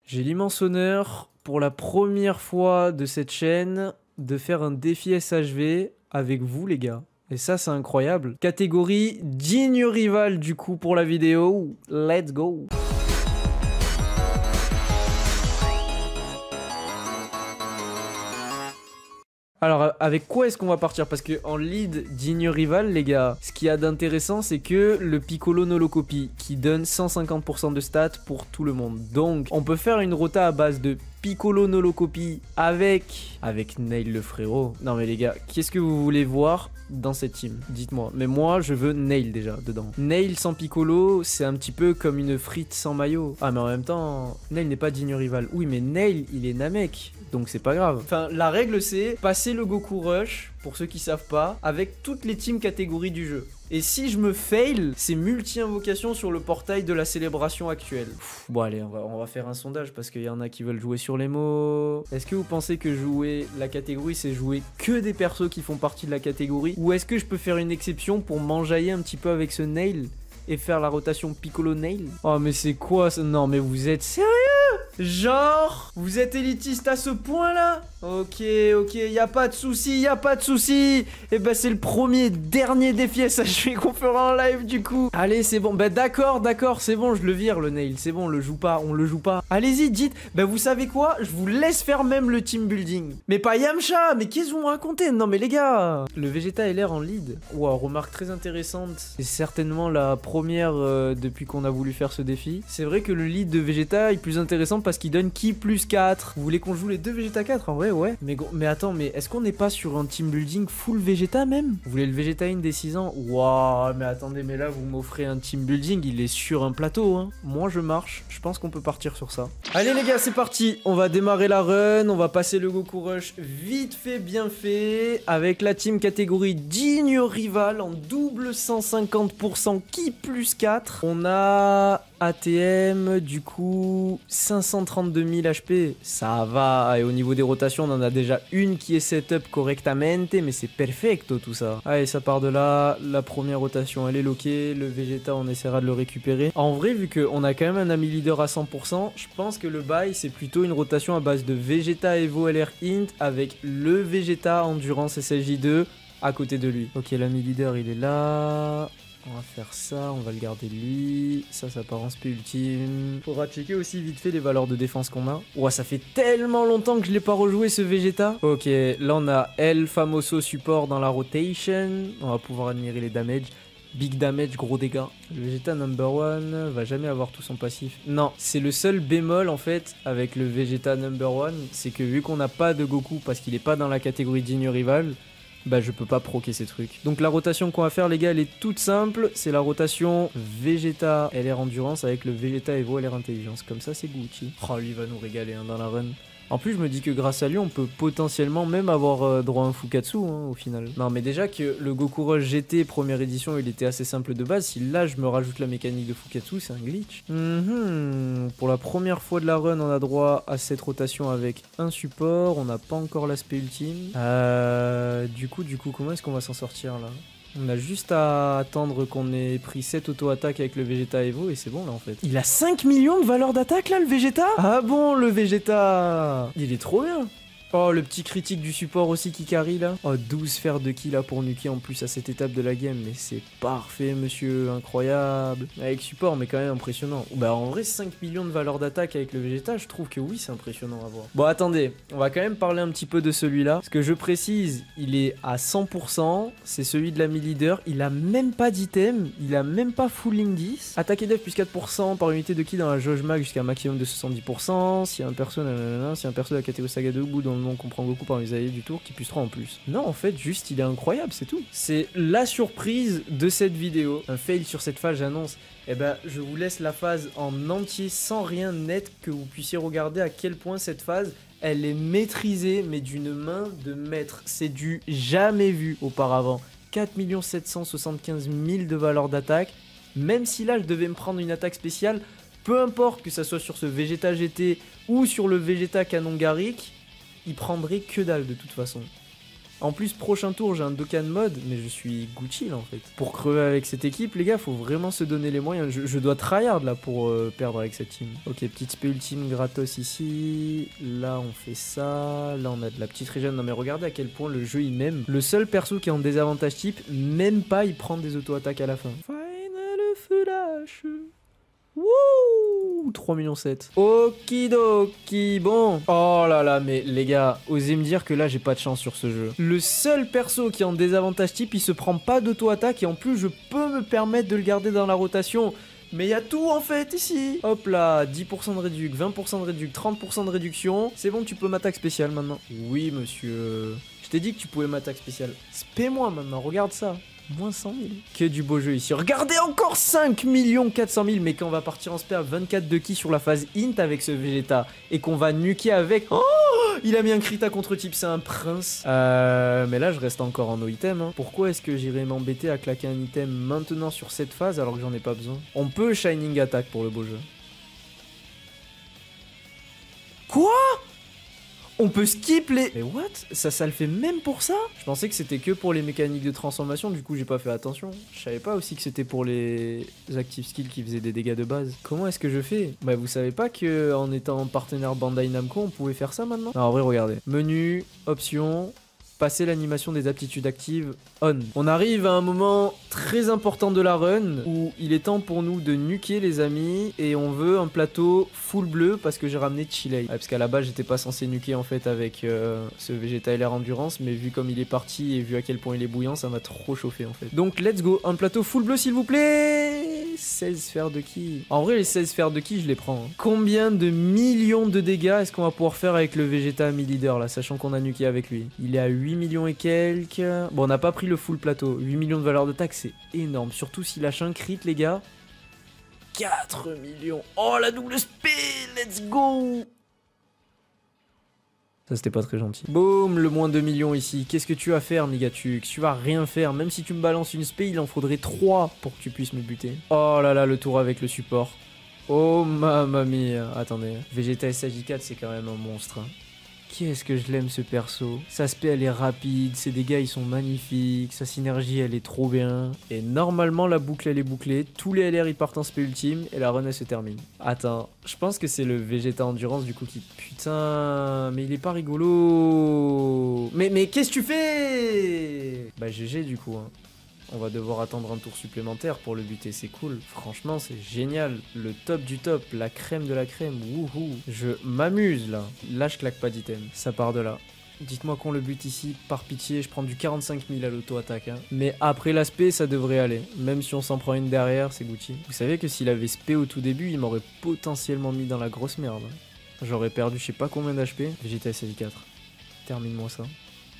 J'ai l'immense honneur, pour la première fois de cette chaîne, de faire un défi SHV avec vous les gars. Et ça c'est incroyable. Catégorie digne rival du coup pour la vidéo. Let's go. Alors, avec quoi est-ce qu'on va partir? Parce que en lead digne rival, les gars, ce qu'il y a d'intéressant, c'est que le Piccolo Nolocopie, qui donne 150% de stats pour tout le monde. Donc, on peut faire une rota à base de Piccolo Nolocopie avec Nail le frérot. Non mais les gars, qu'est-ce que vous voulez voir dans cette team? Dites-moi. Mais moi, je veux Nail déjà dedans. Nail sans Piccolo, c'est un petit peu comme une frite sans maillot. Ah mais en même temps, Nail n'est pas digne rival. Oui mais Nail, il est Namek. Donc c'est pas grave. Enfin, la règle c'est passer le Goku Rush, pour ceux qui savent pas, avec toutes les teams catégories du jeu. Et si je me fail, c'est multi-invocation sur le portail de la célébration actuelle. Bon allez, on va faire un sondage parce qu'il y en a qui veulent jouer sur les mots. Est-ce que vous pensez que jouer la catégorie, c'est jouer que des persos qui font partie de la catégorie? Ou est-ce que je peux faire une exception pour m'enjailler un petit peu avec ce Nail et faire la rotation Piccolo Nail? Oh mais c'est quoi ça? Non mais vous êtes sérieux? Genre, vous êtes élitiste à ce point là? Ok, y a pas de souci, y a pas de souci. Et ben c'est le premier dernier défi SHV qu'on fera en live du coup. Allez, c'est bon. Bah d'accord, c'est bon, je le vire le Nail, c'est bon, on le joue pas. Allez-y, dites. Bah vous savez quoi? Je vous laisse faire même le team building. Mais pas Yamcha, mais qu'est-ce que vous me racontez? Non mais les gars, le Vegeta LR en lead. Wow, remarque très intéressante. C'est certainement la première depuis qu'on a voulu faire ce défi. C'est vrai que le lead de Vegeta est plus intéressant parce qu'il donne ki plus 4. Vous voulez qu'on joue les deux Vegeta 4? En vrai, ouais. Mais attends, mais est-ce qu'on n'est pas sur un team building full Vegeta même? Vous voulez le Vegeta in des 6 ans? Waouh, mais attendez, mais là vous m'offrez un team building, il est sur un plateau, hein. Moi je marche, je pense qu'on peut partir sur ça. Allez les gars, c'est parti. On va démarrer la run, on va passer le Goku Rush vite fait, bien fait, avec la team catégorie digne rival en double 150% ki plus 4. On a ATM, du coup 532 000 HP, ça va. Et au niveau des rotations, on en a déjà une qui est setup correctamente, mais c'est perfecto tout ça. Allez, ça part de là. La première rotation, elle est loquée. Le Vegeta, on essaiera de le récupérer. En vrai, vu qu'on a quand même un ami leader à 100%, je pense que le bail, c'est plutôt une rotation à base de Vegeta Evo LR Int avec le Vegeta Endurance SSJ2 à côté de lui. Ok, l'ami leader, il est là. On va faire ça, on va le garder lui. Ça part en SP ultime. Faudra checker aussi vite fait les valeurs de défense qu'on a. Ouah, ça fait tellement longtemps que je l'ai pas rejoué ce Vegeta. Ok, là on a El Famoso support dans la rotation. On va pouvoir admirer les damages. Big damage, gros dégâts. Le Vegeta number 1 va jamais avoir tout son passif. Non, c'est le seul bémol en fait avec le Vegeta number 1. C'est que vu qu'on n'a pas de Goku parce qu'il est pas dans la catégorie digne rival, bah je peux pas proquer ces trucs. Donc la rotation qu'on va faire les gars, elle est toute simple. C'est la rotation Vegeta LR Endurance avec le Vegeta Evo LR Intelligence. Comme ça c'est Gucci. Oh lui il va nous régaler hein, dans la run. En plus je me dis que grâce à lui on peut potentiellement même avoir droit à un Fukatsu hein, au final. Non mais déjà que le Goku Rush GT première édition il était assez simple de base. Si là je me rajoute la mécanique de Fukatsu, c'est un glitch. Pour la première fois de la run on a droit à cette rotation avec un support. On n'a pas encore l'aspect ultime. Du coup comment est-ce qu'on va s'en sortir là? On a juste à attendre qu'on ait pris 7 auto-attaques avec le Vegeta Evo et c'est bon là en fait. Il a 5 millions de valeur d'attaque là le Vegeta? Ah bon le Vegeta? Il est trop bien. Oh le petit critique du support aussi qui carry là. Oh 12 sphères de ki là pour nuker en plus à cette étape de la game. Mais c'est parfait monsieur, incroyable. Avec support mais quand même impressionnant. Bah en vrai 5 millions de valeur d'attaque avec le Vegeta, je trouve que oui c'est impressionnant à voir. Bon attendez, on va quand même parler un petit peu de celui-là. Parce que je précise, il est à 100%. C'est celui de l'ami leader. Il a même pas d'item. Il a même pas full indice. Attaque et def plus 4% par unité de ki dans la jauge mag jusqu'à un maximum de 70%. Si un perso de la catégorie saga de bout dont le nom comprend Goku par les alliés du tour qui plus 3 en plus. Non en fait juste il est incroyable c'est tout. C'est la surprise de cette vidéo. Un fail sur cette phase j'annonce. Et ben je vous laisse la phase en entier sans rien net que vous puissiez regarder à quel point cette phase elle est maîtrisée mais d'une main de maître. C'est du jamais vu auparavant. 4 775 000 de valeur d'attaque. Même si là je devais me prendre une attaque spéciale, peu importe que ça soit sur ce Vegeta GT ou sur le Vegeta Canon Garrick, il prendrait que dalle de toute façon. En plus, prochain tour, j'ai un Dokkan mode, mais je suis Gucci là en fait. Pour crever avec cette équipe, les gars, faut vraiment se donner les moyens. Je dois tryhard là pour perdre avec cette team. Ok, petite spé ultime gratos ici. Là, on fait ça. Là, on a de la petite régène. Non mais regardez à quel point le jeu il m'aime. Le seul perso qui est en désavantage type, même pas il prend des auto-attaques à la fin. Final Flash. Wouh, 3,7 millions. Okidoki, bon. Oh là là, mais les gars, osez me dire que là, j'ai pas de chance sur ce jeu. Le seul perso qui est en désavantage type, il se prend pas d'auto-attaque et en plus, je peux me permettre de le garder dans la rotation. Mais il y a tout en fait ici. Hop là, 10% de réduc, 20% de réduc, 30% de réduction. C'est bon, tu peux m'attaque spéciale maintenant. Oui, monsieur. Je t'ai dit que tu pouvais m'attaque spéciale. Spé-moi maintenant, regarde ça. Moins 100 000. Que du beau jeu ici. Regardez encore 5 400 000. Mais quand on va partir en spé à 24 de ki sur la phase int avec ce Vegeta et qu'on va nuker avec... Oh, il a mis un Krita contre type, c'est un prince. Mais là, je reste encore en no item. Hein. Pourquoi est-ce que j'irais m'embêter à claquer un item maintenant sur cette phase alors que j'en ai pas besoin? On peut Shining Attack pour le beau jeu. Quoi? On peut skip les... Mais what? Ça le fait même pour ça? Je pensais que c'était que pour les mécaniques de transformation, du coup j'ai pas fait attention. Je savais pas aussi que c'était pour les active skills qui faisaient des dégâts de base. Comment est-ce que je fais? Bah vous savez pas que en étant partenaire Bandai Namco, on pouvait faire ça maintenant? Non, en vrai, regardez. Menu, options... Passer l'animation des aptitudes actives on. On arrive à un moment très important de la run où il est temps pour nous de nuker les amis et on veut un plateau full bleu parce que j'ai ramené Chile. Parce qu'à la base j'étais pas censé nuker en fait avec ce Vegeta LR Endurance, mais vu comme il est parti et vu à quel point il est bouillant, ça m'a trop chauffé en fait. Donc let's go, un plateau full bleu s'il vous plaît. 16 sphères de ki. En vrai les 16 sphères de ki je les prends. Hein. Combien de millions de dégâts est-ce qu'on va pouvoir faire avec le Vegeta Mi-Leader là, sachant qu'on a nuké avec lui? Il est à 8 millions et quelques. Bon, on n'a pas pris le full plateau. 8 millions de valeur d'attaque, c'est énorme. Surtout s'il lâche un crit, les gars. 4 millions. Oh, la double spé. Let's go. Ça, c'était pas très gentil. Boum, le moins 2 millions ici. Qu'est-ce que tu vas faire, Migatux? Tu vas rien faire. Même si tu me balances une spé, il en faudrait 3 pour que tu puisses me buter. Oh là là, le tour avec le support. Oh, mamma mia. Attendez. Vegeta SAJ4, c'est quand même un monstre. Hein. Qu'est-ce que je l'aime ce perso. Sa spé elle est rapide, ses dégâts ils sont magnifiques, sa synergie elle est trop bien. Et normalement la boucle elle est bouclée, tous les LR ils partent en spé ultime et la run elle se termine. Attends, je pense que c'est le Vegeta Endurance du coup qui... Putain, mais il est pas rigolo. Mais qu'est-ce que tu fais? Bah GG du coup hein. On va devoir attendre un tour supplémentaire pour le buter, c'est cool. Franchement, c'est génial. Le top du top, la crème de la crème. Wouhou. Je m'amuse là. Là, je claque pas d'item. Ça part de là. Dites-moi qu'on le bute ici, par pitié, je prends du 45 000 à l'auto-attaque. Hein. Mais après l'aspect, ça devrait aller. Même si on s'en prend une derrière, c'est Gucci. Vous savez que s'il avait spé au tout début, il m'aurait potentiellement mis dans la grosse merde. J'aurais perdu je sais pas combien d'HP. Vegeta SAJ4. Termine-moi ça.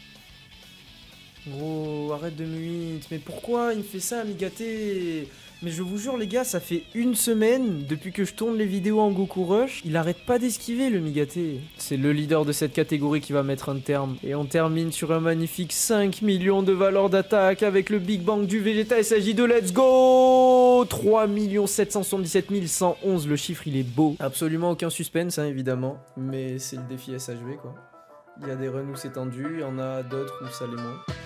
Gros, arrête de me hit. Mais pourquoi il me fait ça, Migate? Mais je vous jure les gars, ça fait une semaine depuis que je tourne les vidéos en Goku Rush, il arrête pas d'esquiver le Migate. C'est le leader de cette catégorie qui va mettre un terme. Et on termine sur un magnifique 5 millions de valeur d'attaque avec le Big Bang du Vegeta SAJ2, let's go. 3 777 111, le chiffre il est beau. Absolument aucun suspense hein, évidemment, mais c'est le défi SHV quoi. Il y a des runs où c'est tendu, il y en a d'autres où ça l'est moins.